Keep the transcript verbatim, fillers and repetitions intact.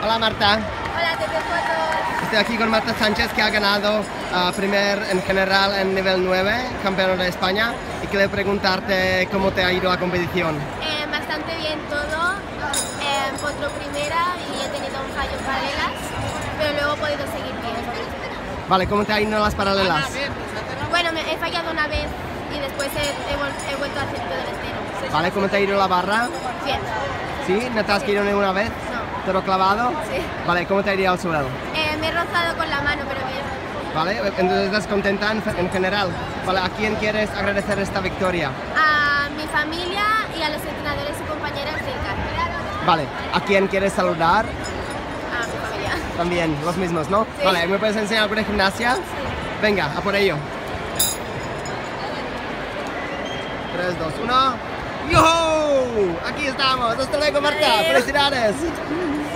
Hola Marta. Hola, te tengo fotos. Estoy aquí con Marta Sánchez, que ha ganado uh, primer en general en nivel nueve, campeona de España, y quiero preguntarte cómo te ha ido la competición. Eh, bastante bien todo. Eh, potro primera y he tenido un fallo en paralelas, pero luego he podido seguir bien. Vale, ¿cómo te ha ido las paralelas? Bueno, me he fallado una vez y después he, he, he vuelto a hacer todo el estero. Vale, ¿cómo te ha ido la barra? Bien. ¿Sí? ¿No te has caído ninguna vez? No. ¿Todo clavado? Sí. Vale, ¿cómo te ha ido al suelo? Eh, me he rozado con la mano, pero bien. Vale, entonces estás contenta en, en general. Vale, ¿a quién quieres agradecer esta victoria? A mi familia y a los entrenadores y compañeras del C A R. Vale, ¿a quién quieres saludar? A mi familia. También, los mismos, ¿no? Sí. Vale, ¿me puedes enseñar alguna gimnasia? Sí. Venga, a por ello. tres, dos, uno. ¡Yo! Aquí estamos. Hasta luego, Marta. Adiós. Felicidades.